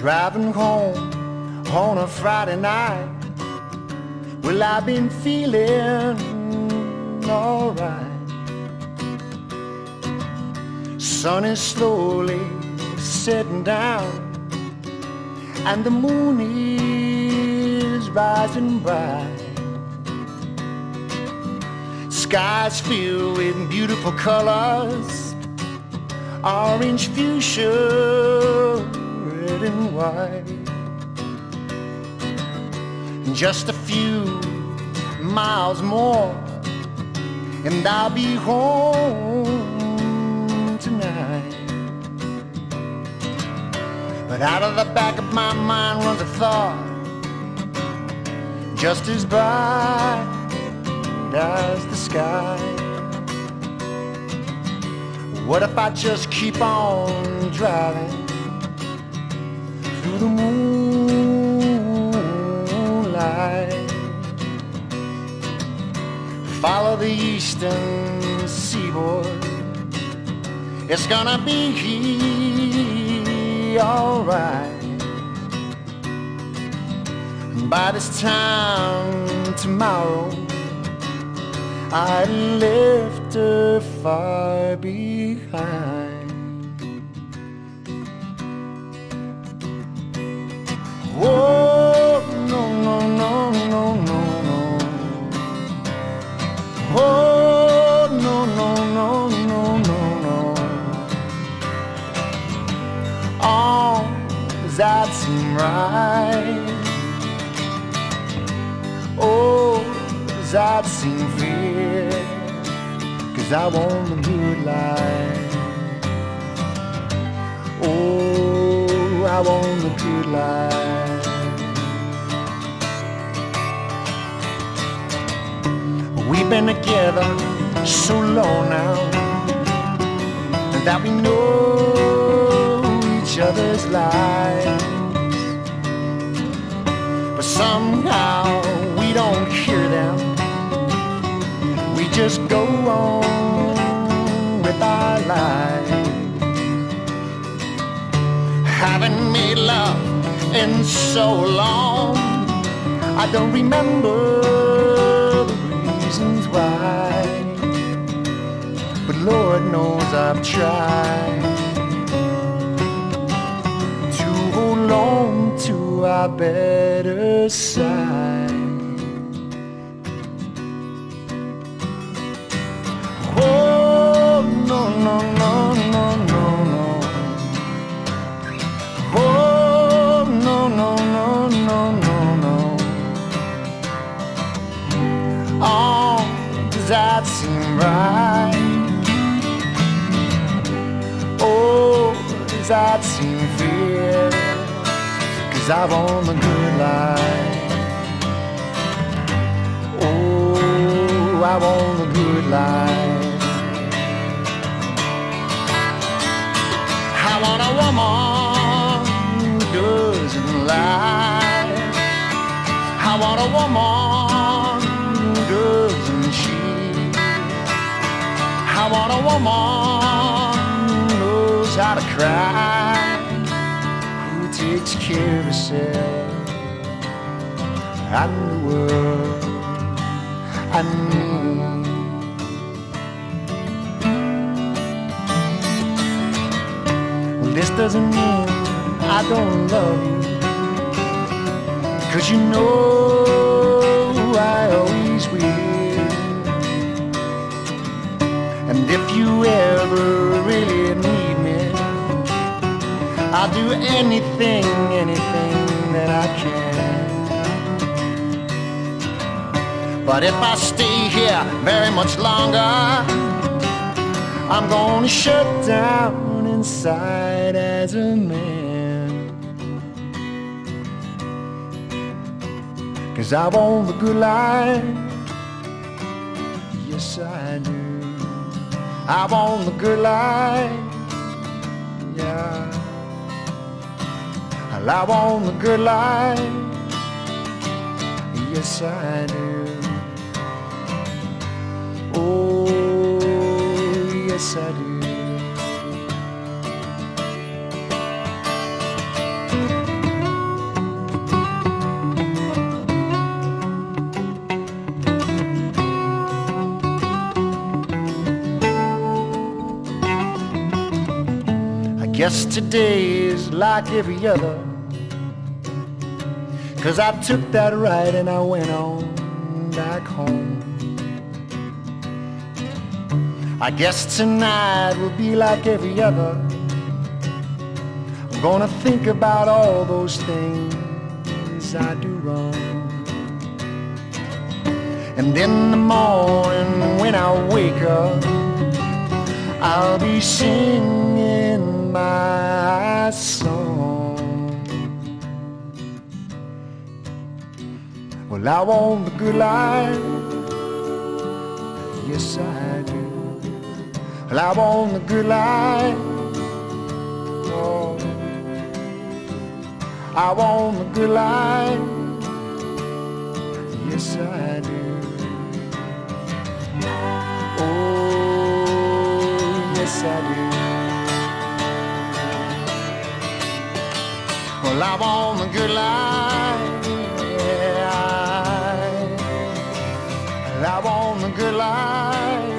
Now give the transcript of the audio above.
Driving home on a Friday night, well, I've been feeling alright. Sun is slowly setting down, and the moon is rising bright. Skies filled with beautiful colors, orange, fuchsia, red and white. Just a few miles more and I'll be home tonight. But out of the back of my mind runs a thought, just as bright as the sky. What if I just keep on driving through the moonlight, follow the eastern seaboard? It's gonna be alright. By this time tomorrow, I left her far behind. Oh, no, no, no, no, no, no. Oh, no, no, no, no, no, no. Oh, does that seem right? Oh, does that seem fair? 'Cause I want the good life. Oh, I want the good life. We've been together so long now that we know each other's lives, but somehow we don't hear them. We just go on with our lives. Haven't made love in so long, I don't remember the reasons why, but Lord knows I've tried to hold on to our better side. Oh, no, no, no, no, no, no. Oh, no, no, no, no, no, no. Oh, does that seem right? Oh, does that seem fair? 'Cause I want the good life. Oh, I want the good life. I want a woman who doesn't lie. I want a woman who doesn't cheat. I want a woman who knows how to cry, who takes care of herself and the world and me. Well, this doesn't mean I don't love you, 'cause you know I always will. And if you ever really need me, I'll do anything, anything that I can. But if I stay here very much longer, I'm gonna shut down inside as a man. 'Cause I want the good life. Yes, I do. I want the good life. Yeah. I want the good life. Yes, I do. Oh, yes, I do. Guess today is like every other, 'cause I took that ride and I went on back home. I guess tonight will be like every other. I'm gonna think about all those things I do wrong. And in the morning when I wake up, I'll be singing my song. Well, I want the good life, yes I do. Well, I want the good life, oh, I want the good life, yes I do. Yes, I do. Well, I want the good life. Yeah, I want the good life.